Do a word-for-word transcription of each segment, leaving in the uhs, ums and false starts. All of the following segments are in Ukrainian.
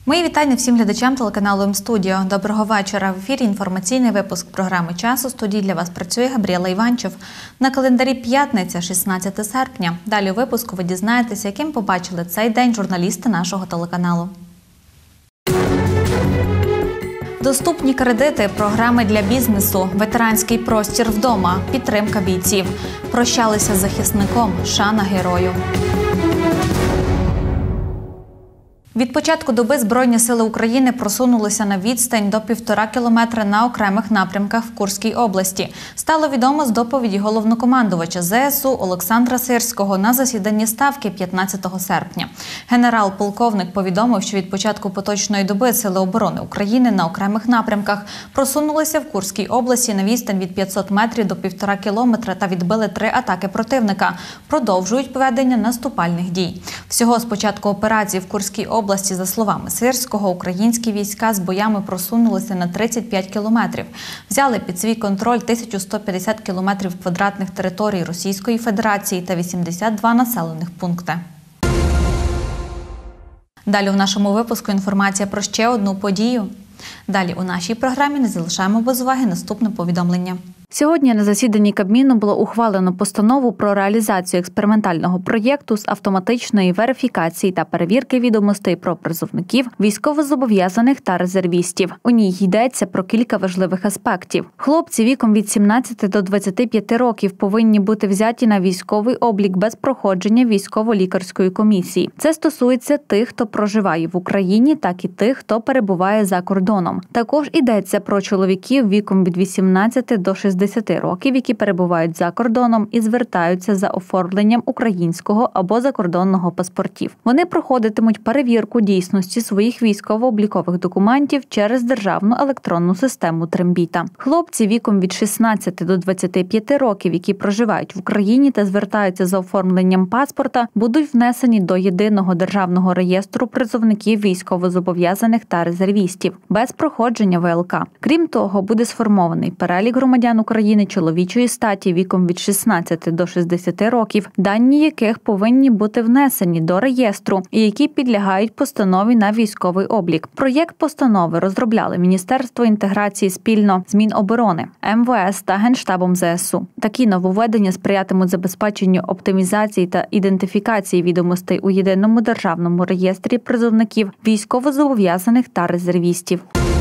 Мої вітання всім глядачам телеканалу М-студіо. Доброго вечора. В ефірі інформаційний випуск програми «Час». У студії для вас працює Габріела Іванчев. На календарі п'ятниця, шістнадцяте серпня. Далі у випуску ви дізнаєтеся, яким побачили цей день журналісти нашого телеканалу. Доступні кредити, програми для бізнесу, ветеранський простір вдома, підтримка бійців. Прощалися з захисником, шана герою. Від початку доби Збройні сили України просунулися на відстань до півтора кілометра на окремих напрямках в Курській області. Стало відомо з доповіді головнокомандувача зе ес у Олександра Сирського на засіданні Ставки п'ятнадцятого серпня. Генерал-полковник повідомив, що від початку поточної доби Сили оборони України на окремих напрямках просунулися в Курській області на відстань від п'ятсот метрів до півтора кілометра та відбили три атаки противника. Продовжують проведення наступальних дій. Всього з початку операції в Курській області області, за словами Сирського, українські війська з боями просунулися на тридцять п'ять кілометрів. Взяли під свій контроль тисячу сто п'ятдесят кілометрів квадратних територій Російської Федерації та вісімдесят два населених пункти. Далі у нашому випуску інформація про ще одну подію. Далі у нашій програмі не залишаємо без уваги наступне повідомлення. Сьогодні на засіданні Кабміну було ухвалено постанову про реалізацію експериментального проєкту з автоматичної верифікації та перевірки відомостей про призовників, військовозобов'язаних та резервістів. У ній йдеться про кілька важливих аспектів. Хлопці віком від сімнадцяти до двадцяти п'яти років повинні бути взяті на військовий облік без проходження військово-лікарської комісії. Це стосується тих, хто проживає в Україні, так і тих, хто перебуває за кордоном. Також йдеться про чоловіків віком від вісімнадцяти до шістдесяти років, які перебувають за кордоном і звертаються за оформленням українського або закордонного паспортів. Вони проходитимуть перевірку дійсності своїх військово-облікових документів через державну електронну систему Трембіта. Хлопці віком від шістнадцяти до двадцяти п'яти років, які проживають в Україні та звертаються за оформленням паспорта, будуть внесені до єдиного державного реєстру призовників військовозобов'язаних та резервістів без проходження ве el ка. Крім того, буде сформований перелік громадян України чоловічої статі віком від шістнадцяти до шістдесяти років, дані яких повинні бути внесені до реєстру і які підлягають постанові на військовий облік. Проєкт постанови розробляли Міністерство інтеграції спільно з Міноборони, ем ве ес та Генштабом зе ес у. Такі нововведення сприятимуть забезпеченню оптимізації та ідентифікації відомостей у єдиному державному реєстрі призовників, військовозобов'язаних та резервістів.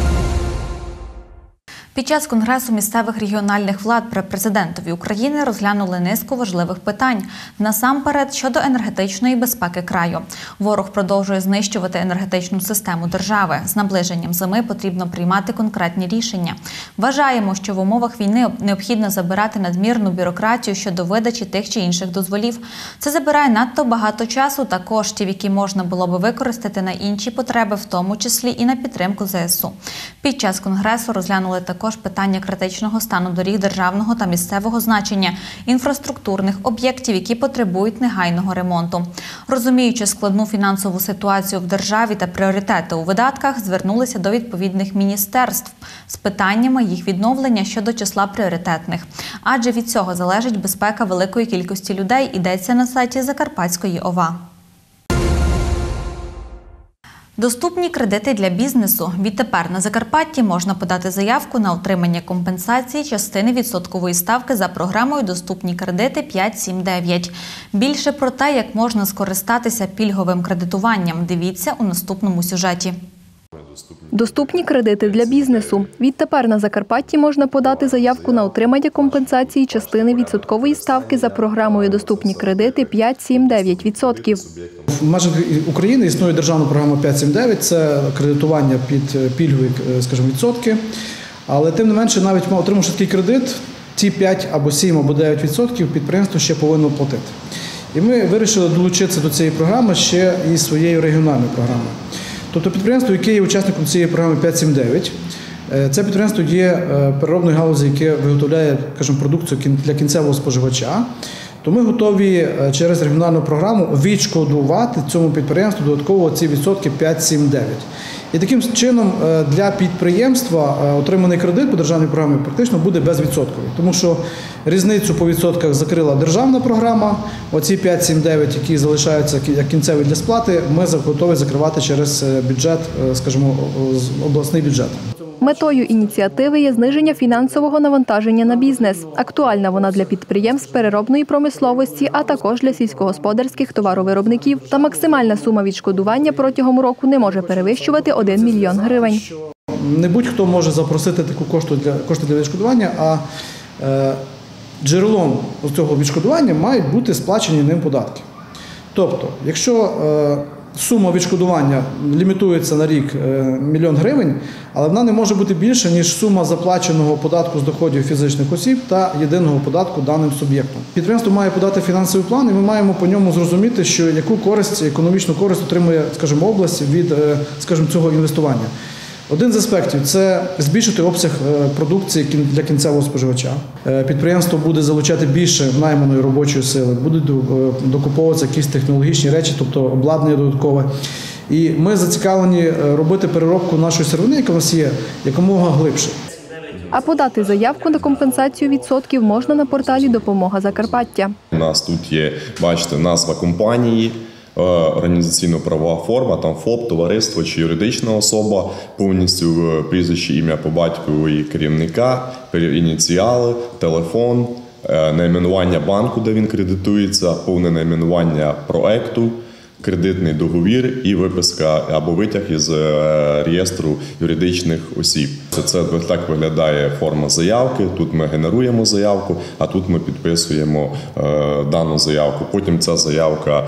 Під час Конгресу місцевих регіональних влад при президентові України розглянули низку важливих питань. Насамперед, щодо енергетичної безпеки краю. Ворог продовжує знищувати енергетичну систему держави. З наближенням зими потрібно приймати конкретні рішення. Вважаємо, що в умовах війни необхідно забирати надмірну бюрократію щодо видачі тих чи інших дозволів. Це забирає надто багато часу та коштів, які можна було би використати на інші потреби, в тому числі і на підтримку зе ес у. Під час Конгресу розглянули також Також питання критичного стану доріг державного та місцевого значення, інфраструктурних об'єктів, які потребують негайного ремонту. Розуміючи складну фінансову ситуацію в державі та пріоритети у видатках, звернулися до відповідних міністерств з питаннями їх відновлення щодо числа пріоритетних. Адже від цього залежить безпека великої кількості людей, йдеться на сайті Закарпатської ОВА. Доступні кредити для бізнесу. Відтепер на Закарпатті можна подати заявку на отримання компенсації частини відсоткової ставки за програмою «Доступні кредити п'ять сім дев'ять». Більше про те, як можна скористатися пільговим кредитуванням, дивіться у наступному сюжеті. Доступні кредити для бізнесу. Відтепер на Закарпатті можна подати заявку на отримання компенсації частини відсоткової ставки за програмою «Доступні кредити п'ять сім дев'ять відсотків». В межах України існує державна програма п'ять сім дев'ять, це кредитування під пільгові, скажімо, відсотки. Але тим не менше, навіть отримавши такий кредит, ці п'ять або сім або дев'ять відсотків підприємство ще повинно платити. І ми вирішили долучитися до цієї програми ще і своєю регіональною програмою. Тобто підприємство, яке є учасником цієї програми п'ять сім дев'ять, це підприємство є переробної галузі, яке виготовляє, скажімо, продукцію для кінцевого споживача. то ми готові через регіональну програму відшкодувати цьому підприємству додатково ці відсотки п'ять, сім, дев'ять. І таким чином для підприємства отриманий кредит по державній програмі практично буде безвідсотковий, тому що різницю по відсотках закрила державна програма, оці п'ять, сім, дев'ять, які залишаються як кінцеві для сплати, ми готові закривати через бюджет, скажімо, обласний бюджет. Метою ініціативи є зниження фінансового навантаження на бізнес. Актуальна вона для підприємств переробної промисловості, а також для сільськогосподарських товаровиробників. Та максимальна сума відшкодування протягом року не може перевищувати один мільйон гривень. Не будь-хто може запросити таку кошти для, кошти для відшкодування, а е, джерелом цього відшкодування мають бути сплачені ним податки. Тобто, якщо е, сума відшкодування лімітується на рік мільйон гривень, але вона не може бути більше, ніж сума заплаченого податку з доходів фізичних осіб та єдиного податку даним суб'єктом. Підприємство має подати фінансовий план, і ми маємо по ньому зрозуміти, що яку користь, економічну користь отримує, скажімо, область від, скажімо, цього інвестування. Один з аспектів – це збільшити обсяг продукції для кінцевого споживача. Підприємство буде залучати більше найманої робочої сили, будуть докуповуватися якісь технологічні речі, тобто обладнання додаткове. І ми зацікавлені робити переробку нашої сировини, яка у нас є, якомога глибше. А подати заявку на компенсацію відсотків можна на порталі «Допомога Закарпаття». У нас тут є, бачите, назва компанії, організаційно-правова форма, там ФОП, товариство чи юридична особа, повністю прізвище, ім'я по батькові керівника, ініціали, телефон, найменування банку, де він кредитується, повне найменування проекту, кредитний договір і виписка або витяг із реєстру юридичних осіб. Це, це так виглядає форма заявки. Тут ми генеруємо заявку, а тут ми підписуємо е, дану заявку. Потім ця заявка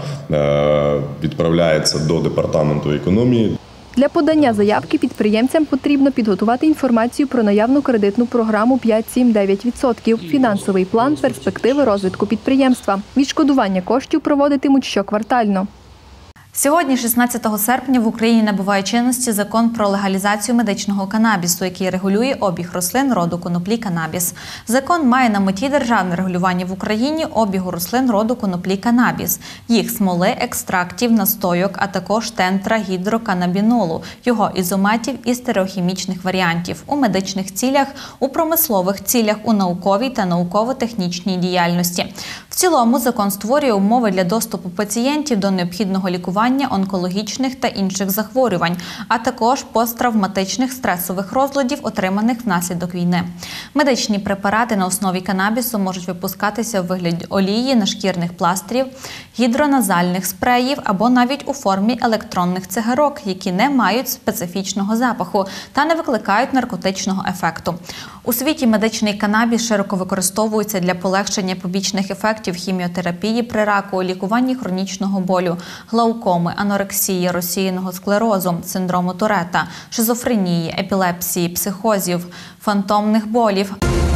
е, відправляється до департаменту економії. Для подання заявки підприємцям потрібно підготувати інформацію про наявну кредитну програму п'ять-сім-дев'ять відсотків, фінансовий план, перспективи розвитку підприємства. Відшкодування коштів проводитимуть щоквартально. Сьогодні, шістнадцятого серпня, в Україні набуває чинності закон про легалізацію медичного канабісу, який регулює обіг рослин роду коноплі канабіс. Закон має на меті державне регулювання в Україні обігу рослин роду коноплі канабіс, їх смоли, екстрактів, настойок, а також тентрагідроканабінолу, його ізоматів і стереохімічних варіантів у медичних цілях, у промислових цілях, у науковій та науково-технічній діяльності. В цілому закон створює умови для доступу пацієнтів до необхідного лікування онкологічних та інших захворювань, а також посттравматичних стресових розладів, отриманих внаслідок війни. Медичні препарати на основі канабісу можуть випускатися у вигляді олії, нашкірних пластирів, гідроназальних спреїв або навіть у формі електронних цигарок, які не мають специфічного запаху та не викликають наркотичного ефекту. У світі медичний канабіс широко використовується для полегшення побічних ефектів хіміотерапії при раку, лікуванні хронічного болю, глаукоми, анорексії, розсіяного склерозу, синдрому Туретта, шизофренії, епілепсії, психозів, фантомних болів.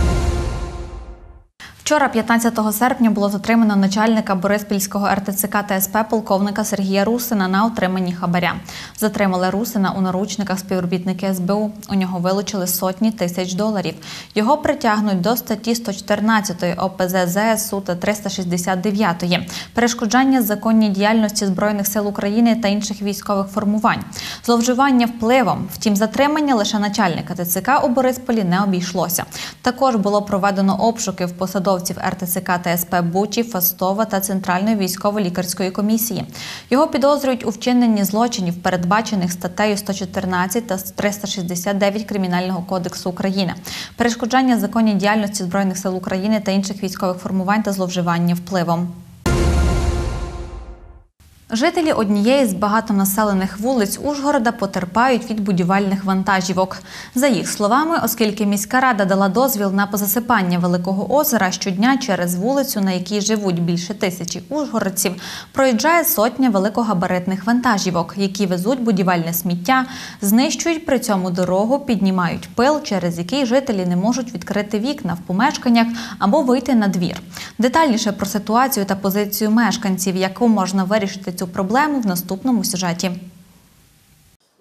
Вчора, п'ятнадцятого серпня, було затримано начальника Бориспільського ер те це ка та ес пе полковника Сергія Русина на отриманні хабаря. Затримали Русина у наручниках співробітники ес бе у. У нього вилучили сотні тисяч доларів. Його притягнуть до статті сто чотирнадцять о пе зе зе ес у та триста шістдесят дев'ять «Перешкоджання законній діяльності Збройних сил України та інших військових формувань». Зловживання впливом. Втім, затримання лише начальника те це ка у Борисполі не обійшлося. Також було проведено обшуки в посадовців ер те це ка та ес пе Бучі, Фастова та Центральної військово-лікарської комісії. Його підозрюють у вчиненні злочинів, передбачених статтею сто чотирнадцять та триста шістдесят дев'ять Кримінального кодексу України. Перешкоджання законній діяльності Збройних сил України та інших військових формувань та зловживання впливом. Жителі однієї з багатонаселених вулиць Ужгорода потерпають від будівельних вантажівок. За їх словами, оскільки міська рада дала дозвіл на позасипання Великого озера, щодня через вулицю, на якій живуть більше тисячі ужгородців, проїжджає сотня великогабаритних вантажівок, які везуть будівельне сміття, знищують при цьому дорогу, піднімають пил, через який жителі не можуть відкрити вікна в помешканнях або вийти на двір. Детальніше про ситуацію та позицію мешканців, яку можна вирішити цю проблему, в наступному сюжеті.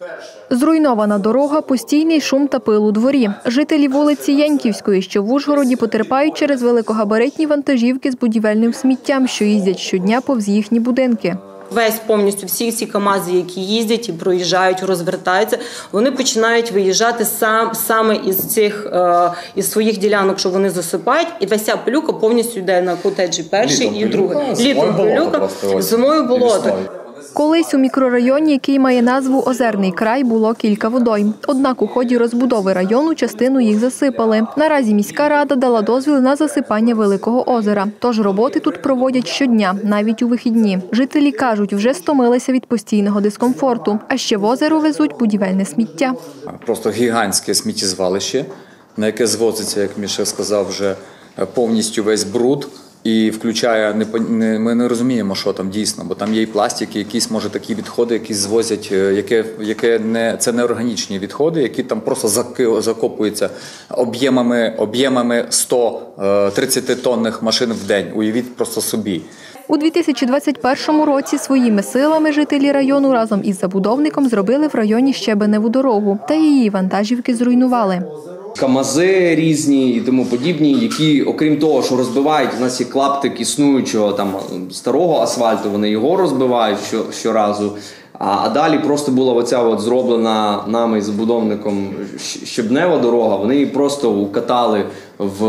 Зруйнована дорога, постійний шум та пил у дворі. Жителі вулиці Яньківської, що в Ужгороді, потерпають через великогабаритні вантажівки з будівельним сміттям, що їздять щодня повз їхні будинки. Весь повністю всі ці КАМАЗи, які їздять і проїжджають, розвертаються, вони починають виїжджати сам, саме із цих е, із своїх ділянок, що вони засипають, і вся ця пилюка повністю йде на котеджі перший і другий. Літом пилюка, зимою болото. Колись у мікрорайоні, який має назву Озерний край, було кілька водойм. Однак у ході розбудови району частину їх засипали. Наразі міська рада дала дозвіл на засипання Великого озера. Тож роботи тут проводять щодня, навіть у вихідні. Жителі кажуть, вже стомилися від постійного дискомфорту. А ще в озеро везуть будівельне сміття. Просто гігантське сміттєзвалище, на яке звозиться, як Міша сказав, вже повністю весь бруд. І включає, не, не, ми не розуміємо, що там дійсно, бо там є і пластики, якісь, може, такі відходи, які звозять, яке, яке не, це не органічні відходи, які там просто закопуються об'ємами, об'ємами сто тридцятитонних машин в день. Уявіть просто собі. У дві тисячі двадцять першому році своїми силами жителі району разом із забудовником зробили в районі щебеневу дорогу, та її вантажівки зруйнували. КАМАЗи різні і тому подібні, які, окрім того, що розбивають, у нас є клаптик існуючого там старого асфальту, вони його розбивають що, щоразу. А, а далі просто була оця от зроблена нами і забудовником щебнева дорога, вони її просто укатали в,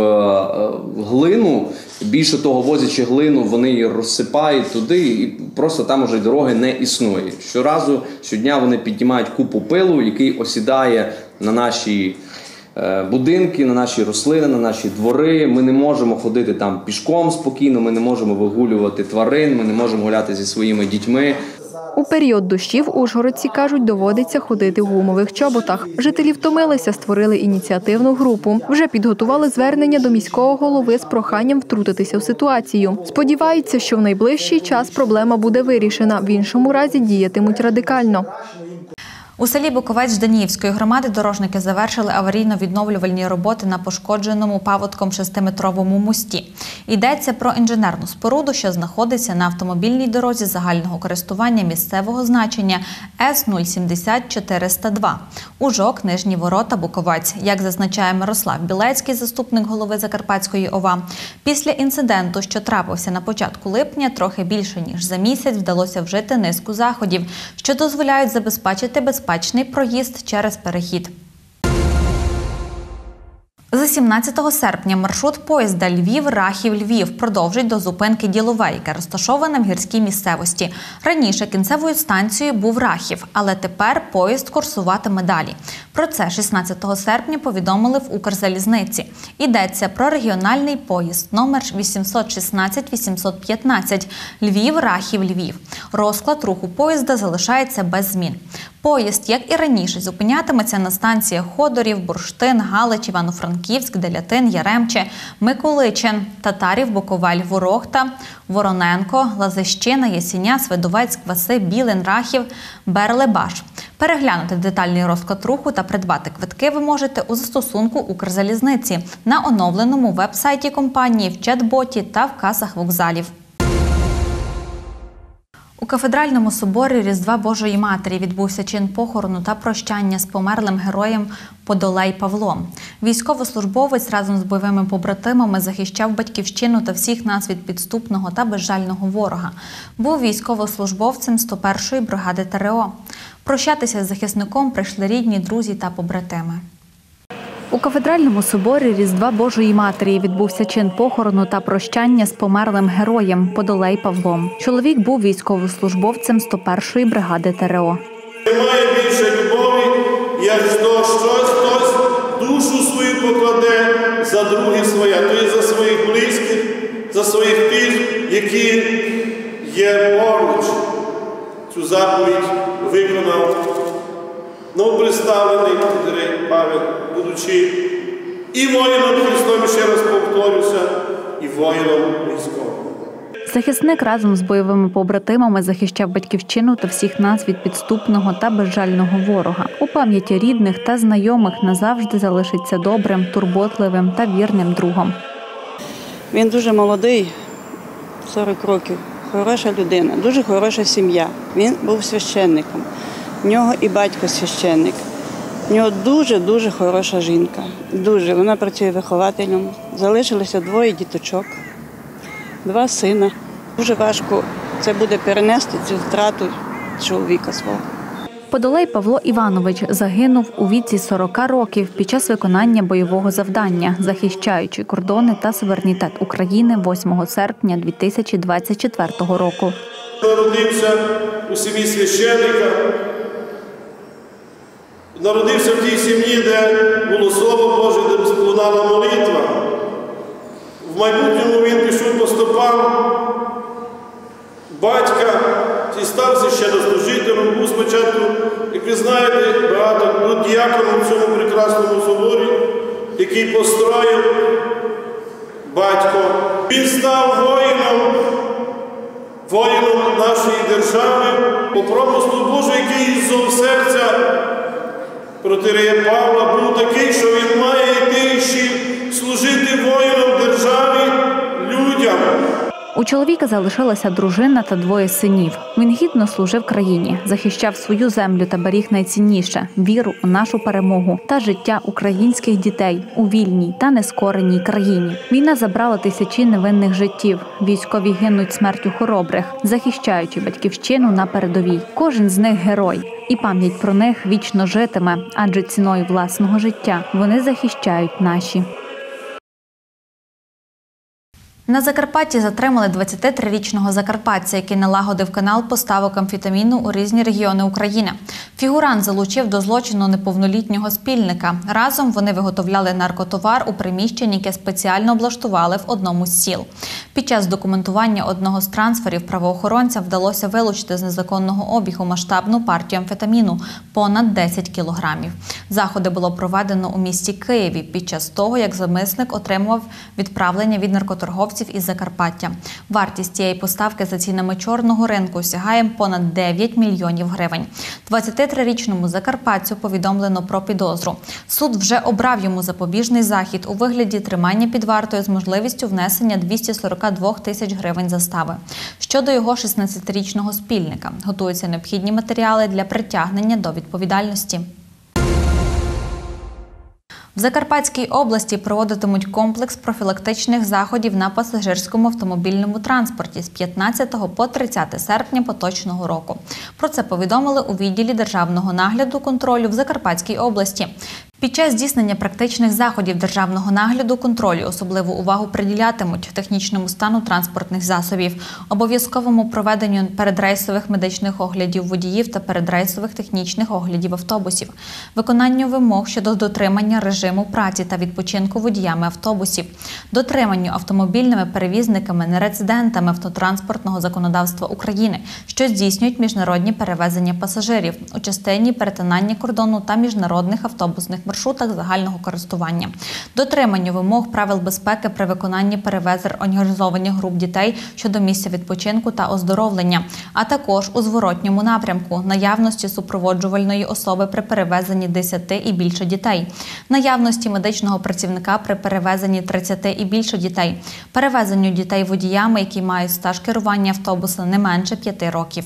в глину. Більше того, возячи глину, вони її розсипають туди і просто там уже дороги не існує. Щоразу, щодня вони піднімають купу пилу, який осідає на наші будинки, на наші рослини, на наші двори. Ми не можемо ходити там пішком спокійно, ми не можемо вигулювати тварин, ми не можемо гуляти зі своїми дітьми. У період дощів ужгородці, кажуть, доводиться ходити в гумових чоботах. Жителі втомилися, створили ініціативну групу. Вже підготували звернення до міського голови з проханням втрутитися в ситуацію. Сподіваються, що в найближчий час проблема буде вирішена, в іншому разі діятимуть радикально. У селі Буковець Жданівської громади дорожники завершили аварійно-відновлювальні роботи на пошкодженому паводком шестиметровому мості. Йдеться про інженерну споруду, що знаходиться на автомобільній дорозі загального користування місцевого значення С нуль сімдесят чотириста два. Ужок, Нижні Ворота, Буковець. Як зазначає Мирослав Білецький, заступник голови Закарпатської ОВА, після інциденту, що трапився на початку липня, трохи більше ніж за місяць вдалося вжити низку заходів, що дозволяють забезпечити безпечність безпечний проїзд через перехід. З сімнадцятого серпня маршрут поїзда Львів-Рахів-Львів продовжить до зупинки Ділове, яка розташована в гірській місцевості. Раніше кінцевою станцією був Рахів, але тепер поїзд курсуватиме далі. Про це шістнадцятого серпня повідомили в Укрзалізниці. Йдеться про регіональний поїзд номер вісімсот шістнадцять вісімсот п'ятнадцять Львів-Рахів-Львів. Розклад руху поїзда залишається без змін. Поїзд, як і раніше, зупинятиметься на станціях Ходорів, Бурштин, Галич, Івано-Франківськ, Делятин, Яремче, Миколичин, Татарів, Буковель, Ворохта, Вороненко, Лазищина, Ясіня, Свидовець, Кваси, Білин, Рахів, Берлебаш. Переглянути детальний розклад руху та придбати квитки ви можете у застосунку Укрзалізниці, на оновленому веб-сайті компанії, в чат-боті та в касах вокзалів. У Кафедральному соборі Різдва Божої Матері відбувся чин похорону та прощання з померлим героєм Подолей Павлом. Військовослужбовець разом з бойовими побратимами захищав батьківщину та всіх нас від підступного та безжального ворога. Був військовослужбовцем сто першої бригади ТРО. Прощатися з захисником прийшли рідні, друзі та побратими. У Кафедральному соборі Різдва Божої Матері відбувся чин похорону та прощання з померлим героєм Подолей Павлом. Чоловік був військовослужбовцем сто першої бригади ТРО. Немає більше любові, як то щось хтось душу свою покладе за других своє, то і за своїх близьких, за своїх тих, які є поруч. Цю заповідь виконав новоприставлений Андрій Павел, будучи і воїном Христом, ще раз повторюся, і воїном військовим. Захисник разом з бойовими побратимами захищав батьківщину та всіх нас від підступного та безжального ворога. У пам'яті рідних та знайомих назавжди залишиться добрим, турботливим та вірним другом. Він дуже молодий, сорок років, хороша людина, дуже хороша сім'я. Він був священником. В нього і батько священник. В нього дуже-дуже хороша жінка. Дуже. Вона працює вихователем. Залишилося двоє діточок, два сина. Дуже важко це буде перенести цю втрату чоловіка свого. Подолей Павло Іванович загинув у віці сорока років під час виконання бойового завдання, захищаючи кордони та суверенітет України восьмого серпня дві тисячі двадцять четвертого року. Народився у сім'ї священника, народився в тій сім'ї, де було Слово Боже, де лунала молитва. В майбутньому він пішов по стопам батька і став священнослужителем. Був спочатку, як ви знаєте, багато був діяконом в цьому прекрасному соборі, який построїв батько. Він став воїном, воїном нашої держави, по промислу Божу, який із зов серця протирея Павла був такий, що він має йти ще служити воїном державі, людям. У чоловіка залишилася дружина та двоє синів. Він гідно служив країні, захищав свою землю та беріг найцінніше – віру у нашу перемогу та життя українських дітей у вільній та нескореній країні. Війна забрала тисячі невинних життів. Військові гинуть смертю хоробрих, захищаючи батьківщину на передовій. Кожен з них – герой. І пам'ять про них вічно житиме, адже ціною власного життя вони захищають наші. На Закарпатті затримали двадцятитрирічного закарпатця, який налагодив канал поставок амфетаміну у різні регіони України. Фігурант залучив до злочину неповнолітнього спільника. Разом вони виготовляли наркотовар у приміщенні, яке спеціально облаштували в одному з сіл. Під час документування одного з трансферів правоохоронцям вдалося вилучити з незаконного обігу масштабну партію амфетаміну – понад десять кілограмів. Заходи було проведено у місті Києві під час того, як зловмисник отримував відправлення від наркоторговців із Закарпаття. Вартість цієї поставки за цінами чорного ринку сягає понад дев'ять мільйонів гривень. двадцятитрирічному закарпатцю повідомлено про підозру. Суд вже обрав йому запобіжний захід у вигляді тримання під вартою з можливістю внесення двісті сорок два тисяч гривень застави. Щодо його шістнадцятирічного спільника, готуються необхідні матеріали для притягнення до відповідальності. В Закарпатській області проводитимуть комплекс профілактичних заходів на пасажирському автомобільному транспорті з п'ятнадцятого по тридцяте серпня поточного року. Про це повідомили у відділі державного нагляду контролю в Закарпатській області. Під час здійснення практичних заходів державного нагляду контролю особливу увагу приділятимуть технічному стану транспортних засобів, обов'язковому проведенню передрейсових медичних оглядів водіїв та передрейсових технічних оглядів автобусів, виконанню вимог щодо дотримання режиму праці та відпочинку водіями автобусів, дотриманню автомобільними перевізниками нерезидентами автотранспортного законодавства України, що здійснюють міжнародні перевезення пасажирів у частині перетинання кордону та міжнародних автобусних маршрутах загального користування, дотриманню вимог правил безпеки при виконанні перевезень організованих груп дітей щодо місця відпочинку та оздоровлення, а також у зворотньому напрямку наявності супроводжувальної особи при перевезенні десяти і більше дітей, наявності медичного працівника при перевезенні тридцяти і більше дітей, перевезенню дітей водіями, які мають стаж керування автобусом не менше п'яти років.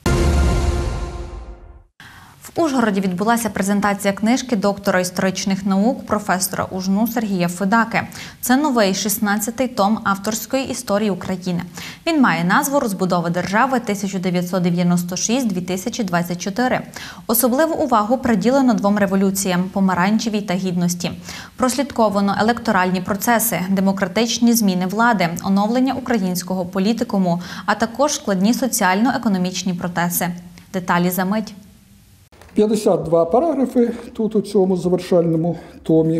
В Ужгороді відбулася презентація книжки доктора історичних наук, професора УЖНУ Сергія Федаки. Це новий шістнадцятий том авторської історії України. Він має назву «Розбудова держави тисяча дев'ятсот дев'яносто шість - дві тисячі двадцять чотири». Особливу увагу приділено двом революціям – помаранчевій та гідності. Прослідковано електоральні процеси, демократичні зміни влади, оновлення українського політикуму, а також складні соціально-економічні процеси. Деталі за мить. п'ятдесят два параграфи тут у цьому завершальному томі.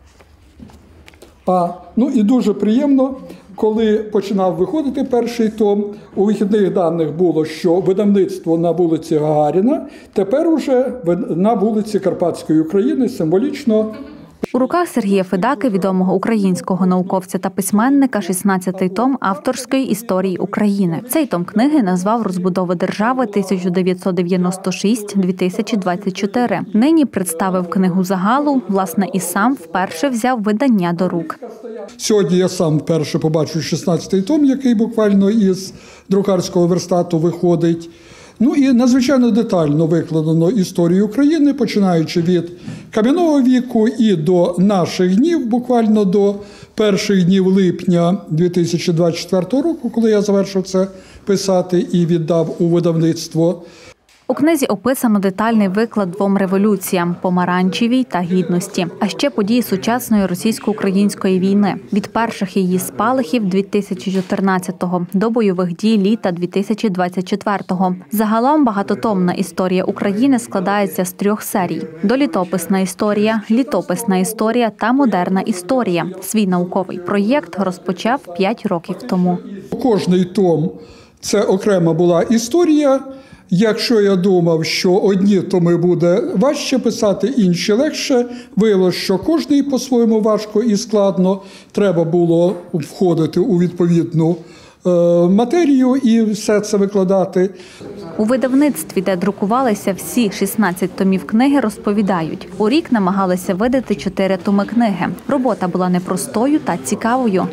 А, ну і дуже приємно, коли починав виходити перший том, у вихідних даних було, що видавництво на вулиці Гагаріна, тепер уже на вулиці Карпатської України, символічно. У руках Сергія Федаки, відомого українського науковця та письменника, шістнадцятий том авторської історії України. Цей том книги назвав «Розбудова держави тисяча дев'ятсот дев'яносто шість - дві тисячі двадцять чотири». Нині представив книгу загалу, власне, і сам вперше взяв видання до рук. Сьогодні я сам вперше побачу шістнадцятий том, який буквально із друкарського верстату виходить. Ну і надзвичайно детально викладено історію України, починаючи від кам'яного віку і до наших днів, буквально до перших днів липня дві тисячі двадцять четвертого року, коли я завершив це писати і віддав у видавництво. У книзі описано детальний виклад двом революціям – помаранчевій та гідності, а ще події сучасної російсько-української війни – від перших її спалахів дві тисячі чотирнадцятого до бойових дій літа дві тисячі двадцять четвертого. Загалом багатотомна історія України складається з трьох серій – долітописна історія, літописна історія та модерна історія. Свій науковий проєкт розпочав п'ять років тому. Кожний том – це окрема була історія. Якщо я думав, що одні томи буде важче писати, інші легше, виявилося, що кожний по-своєму важко і складно. Треба було входити у відповідну е, матерію і все це викладати. У видавництві, де друкувалися всі шістнадцять томів книги, розповідають, у рік намагалися видати чотири томи книги. Робота була непростою та цікавою.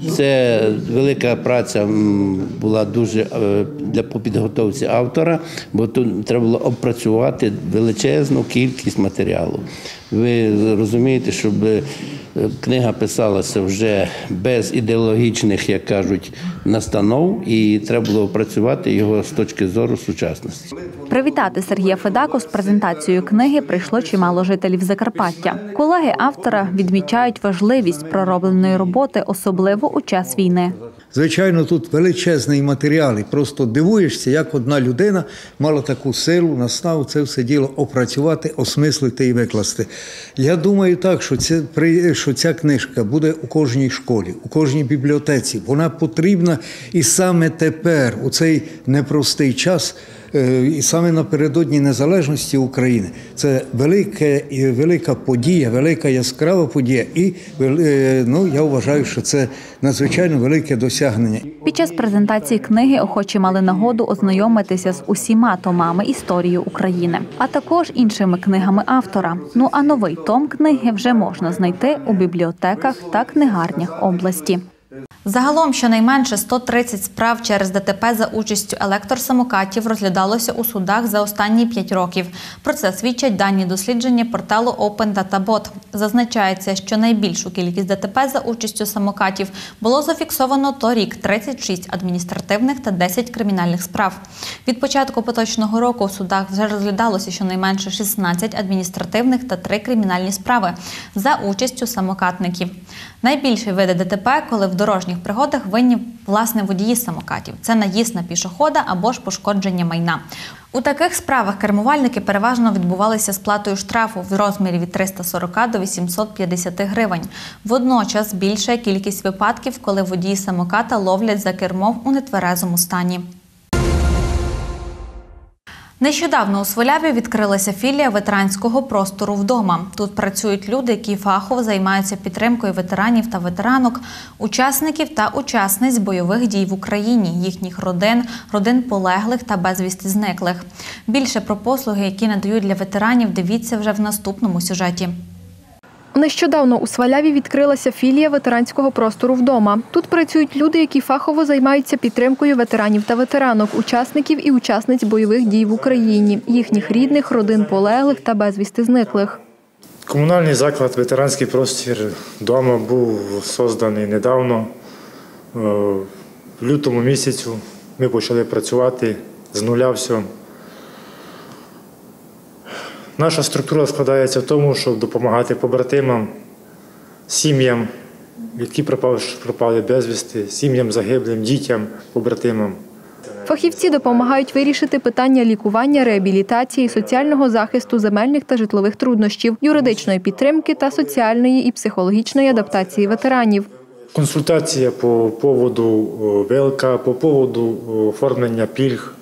Це велика праця була дуже для по підготовці автора, бо тут треба було опрацювати величезну кількість матеріалу. Ви розумієте, щоб книга писалася вже без ідеологічних, як кажуть, настанов, і треба було опрацювати його з точки зору сучасності. Привітати Сергія Федаку з презентацією книги прийшло чимало жителів Закарпаття. Колеги автора відмічають важливість проробленої роботи, особливо у час війни. Звичайно, тут величезний матеріал, і просто дивуєшся, як одна людина мала таку силу, наснагу це все діло опрацювати, осмислити і викласти. Я думаю так, що, це, що ця книжка буде у кожній школі, у кожній бібліотеці. Вона потрібна і саме тепер, у цей непростий час, і саме напередодні незалежності України. Це велика, велика подія, велика яскрава подія. І ну, я вважаю, що це надзвичайно велике досягнення. Під час презентації книги охочі мали нагоду ознайомитися з усіма томами історії України, а також іншими книгами автора. Ну а новий том книги вже можна знайти у бібліотеках та книгарнях області. Загалом щонайменше сто тридцять справ через ДТП за участю електросамокатів розглядалося у судах за останні п'ять років. Про це свідчать дані дослідження порталу Open Data Bot. Зазначається, що найбільшу кількість ДТП за участю самокатів було зафіксовано торік – тридцять шість адміністративних та десять кримінальних справ. Від початку поточного року в судах вже розглядалося щонайменше шістнадцять адміністративних та три кримінальні справи за участю самокатників. Найбільші види ДТП, коли в дорожніх пригодах винні, власне, водії самокатів. Це наїзд на пішохода або ж пошкодження майна. У таких справах кермувальники переважно відбувалися сплатою штрафу в розмірі від триста сорок до вісімсот п'ятдесят гривень. Водночас збільшує кількість випадків, коли водії самоката ловлять за кермом у нетверезому стані. Нещодавно у Сваляві відкрилася філія ветеранського простору вдома. Тут працюють люди, які фахово займаються підтримкою ветеранів та ветеранок, учасників та учасниць бойових дій в Україні, їхніх родин, родин полеглих та безвісти зниклих. Більше про послуги, які надають для ветеранів, дивіться вже в наступному сюжеті. Нещодавно у Сваляві відкрилася філія ветеранського простору вдома. Тут працюють люди, які фахово займаються підтримкою ветеранів та ветеранок, учасників і учасниць бойових дій в Україні, їхніх рідних, родин полеглих та безвісти зниклих. Комунальний заклад «Ветеранський простір вдома» був створений недавно. В лютому місяцю ми почали працювати з нуля все. Наша структура складається в тому, щоб допомагати побратимам, сім'ям, які пропали, пропали безвісти, сім'ям загиблим, дітям, побратимам. Фахівці допомагають вирішити питання лікування, реабілітації, соціального захисту, земельних та житлових труднощів, юридичної підтримки та соціальної і психологічної адаптації ветеранів. Консультація по поводу ВЛК, по поводу оформлення пільг,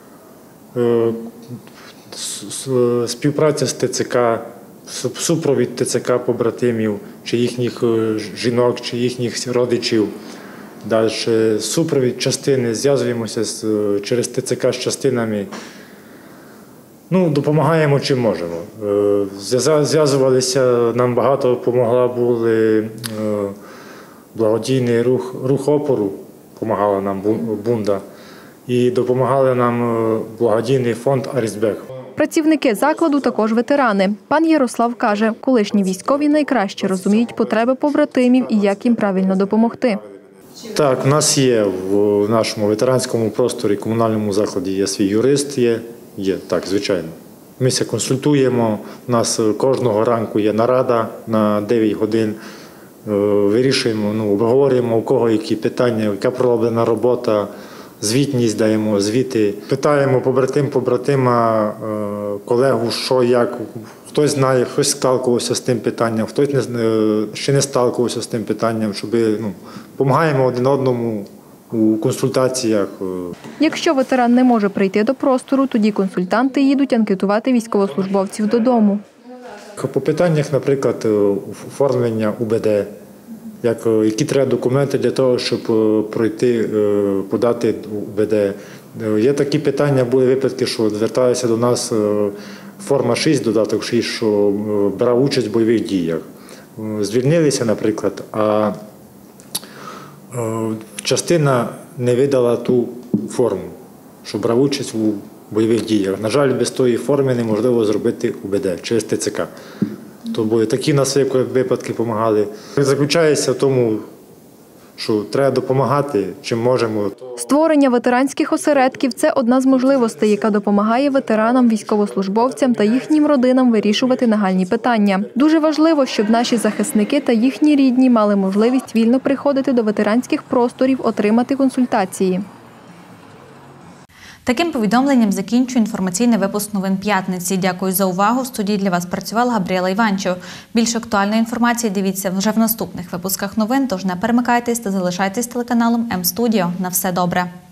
співпраця з ТЦК, супровід ТЦК побратимів, чи їхніх жінок, чи їхніх родичів. Далі супровід частини, зв'язуємося з, через ТЦК з частинами. Ну, допомагаємо чим можемо. Зв'язувалися, нам багато допомогла були благодійний рух, рух опору, допомагала нам Бунда. і допомагали нам благодійний фонд «Арісбек». Працівники закладу також ветерани. Пан Ярослав каже, колишні військові найкраще розуміють потреби побратимів і як їм правильно допомогти. Так, у нас є в нашому ветеранському просторі, комунальному закладі є свій юрист, є, є так, звичайно. Ми ся консультуємо, у нас кожного ранку є нарада на дев'ять годин, вирішуємо, ну, обговорюємо, у кого які питання, яка пророблена робота, звітність даємо, звіти. Питаємо побратим, побратима, колегу, що, як. Хтось знає, хтось сталкувався з тим питанням, хтось не, ще не сталкувався з тим питанням, щоб, ну, допомагаємо один одному у консультаціях. Якщо ветеран не може прийти до простору, тоді консультанти їдуть анкетувати військовослужбовців додому. По питаннях, наприклад, оформлення У Б Д, як, які треба документи для того, щоб пройти, подати У Б Д. Є такі питання, були випадки, що зверталися до нас форма шість, додаток шість, що брав участь в бойових діях. Звільнилися, наприклад, а частина не видала ту форму, що брав участь у бойових діях. На жаль, без тої форми неможливо зробити У Б Д через Т Ц К. То були такі в нас випадки допомагали. Заключається в тому, що треба допомагати, чим можемо. Створення ветеранських осередків – це одна з можливостей, яка допомагає ветеранам, військовослужбовцям та їхнім родинам вирішувати нагальні питання. Дуже важливо, щоб наші захисники та їхні рідні мали можливість вільно приходити до ветеранських просторів, отримати консультації. Таким повідомленням закінчую інформаційний випуск новин п'ятниці. Дякую за увагу. В студії для вас працювала Габріела Іванчев. Більше актуальної інформації дивіться вже в наступних випусках новин, тож не перемикайтесь та залишайтесь телеканалом М-Студіо. На все добре.